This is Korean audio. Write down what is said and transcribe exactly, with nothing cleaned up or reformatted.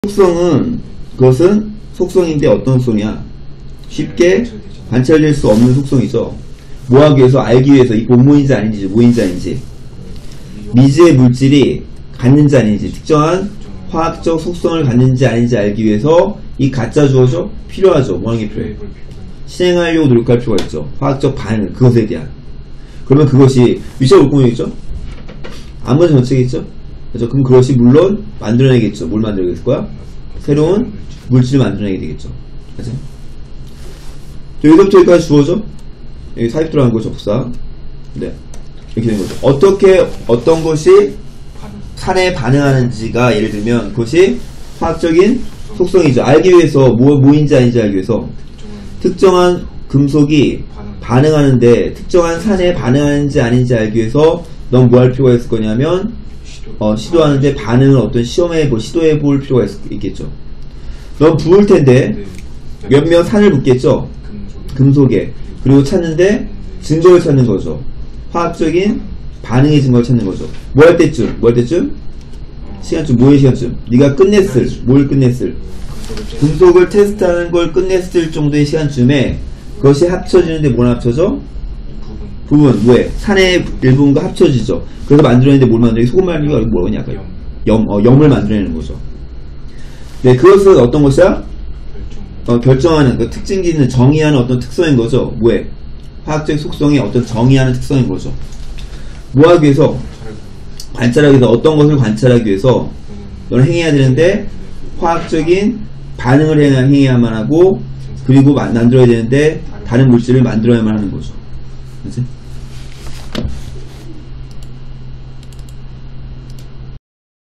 속성은 그것은 속성인데 어떤 속성이야? 쉽게 관찰될 수 없는 속성이죠. 뭐 하기 위해서? 알기 위해서 이 본모인지 아닌지 모인지 아닌지 미지의 물질이 갖는지 아닌지 특정한 화학적 속성을 갖는지 아닌지 알기 위해서 이 가짜 주어죠? 필요하죠. 뭐 하는 게 필요해? 실행하려고 노력할 필요가 있죠. 화학적 반응 그것에 대한. 그러면 그것이 위치가 물공이겠죠? 아무런 정책이겠죠? 그렇죠? 그럼 그것이 물론 만들어내겠죠. 뭘 만들어낼 거야? 새로운 물질을 만들어내게 되겠죠. 그죠? 여기서부터 여기까지 주어져? 여기 사입 들어간 거 접사. 네. 이렇게 된 거죠. 어떻게, 어떤 것이 산에 반응하는지가 예를 들면 그것이 화학적인 속성이죠. 알기 위해서 뭐, 뭐인지 아닌지 알기 위해서 특정한 금속이 반응하는데 특정한 산에 반응하는지 아닌지 알기 위해서 넌 뭐 할 필요가 있을 거냐면 어, 시도하는데 반응을 어떤 시험에 뭐 시도해 볼 필요가 있, 있겠죠. 넌 부을 텐데 몇몇 산을 붓겠죠. 금속에. 그리고 찾는데 증거를 찾는 거죠. 화학적인 반응의 증거를 찾는 거죠. 뭐 할 때쯤? 뭐 할 때쯤? 시간쯤, 뭐의 시간쯤? 네가 끝냈을, 뭘 끝냈을? 금속을 테스트하는 걸 끝냈을 정도의 시간쯤에 그것이 합쳐지는데 뭘 합쳐져? 부분, 뭐에? 산의 일부분과 합쳐지죠. 그래서 만들어내는데 뭘 만들어내? 소금 말리기가 뭐냐? 약간 염, 어, 염을 만들어내는 거죠. 네, 그것은 어떤 것이야? 어, 결정하는, 그 특징기는 정의하는 어떤 특성인 거죠. 뭐에? 화학적 속성의 어떤 정의하는 특성인 거죠. 뭐 하기 위해서? 관찰하기 위해서, 어떤 것을 관찰하기 위해서 너는 행해야 되는데 화학적인 반응을 해야, 행해야만 하고 그리고 만들어야 되는데 다른 물질을 만들어야만 하는 거죠. 그치?